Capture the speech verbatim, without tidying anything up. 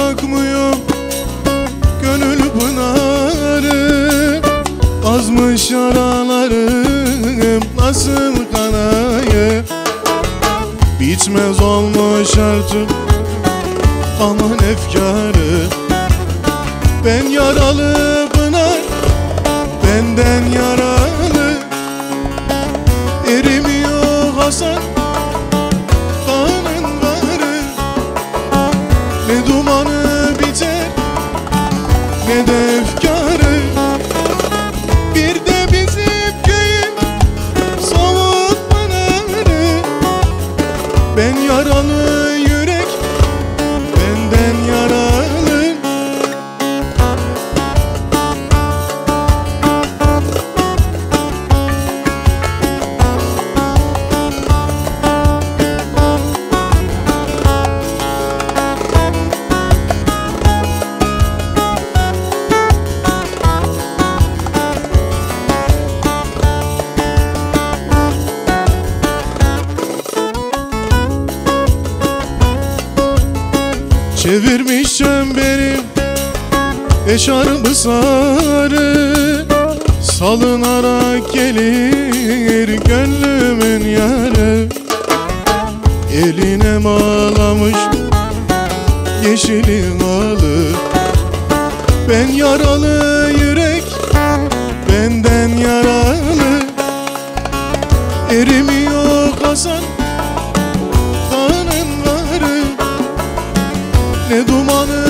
akmıyor gönül pınarı. Azmış yaralarım nasıl kanayı, bitmez olmuş artık aman efkarı. Ben yaralı pınar, benden yaralı, erimiyor Hasan kanın varı. Ne dumanı biter ne de efkarı, bir de bizim köyün soğuk pınarı. Ben yaralı yürek, benden yaralı. Çevirmiş çemberi eşarbı sarı, salınarak gelir gönlümün yarı. Eline bağlamış yeşilin alı. Ben yaralı yürek, benden yaralı, erimiyor Hasan kanın varı. Ne dumanı